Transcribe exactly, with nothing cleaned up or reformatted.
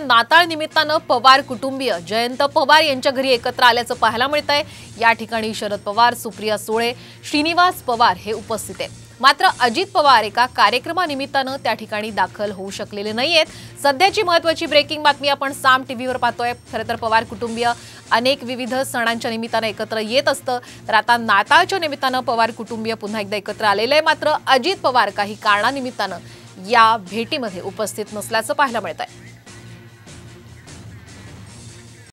नाताळ निमित्तानं पवार कुटुंबीय जयंत पवार यांच्या घरी एकत्र आल्याचं पाहायला मिळतंय। या ठिकाणी शरद पवार, सुप्रिया सुळे, श्रीनिवास पवार हे उपस्थित आहेत। मात्र अजित पवार एका कार्यक्रमानिमित्तानं त्या ठिकाणी दाखल होऊ शकलेले नाहीयेत। सध्याची महत्त्वाची ब्रेकिंग बातमी आपण साम टीव्हीवर पाहतोय। खरं तर पवार कुटुंबीय अनेक विविध सणांच्या निमित्तानं एकत्र येत असतं, तर आता नाताळच्या निमित्तानं पवार कुटुंबीय पुन्हा एकदा एकत्र आलेले आहे। मात्र अजित पवार काही कारणानिमित्तानं या भेटीमध्ये उपस्थित नसल्याचं पाहायला मिळतंय।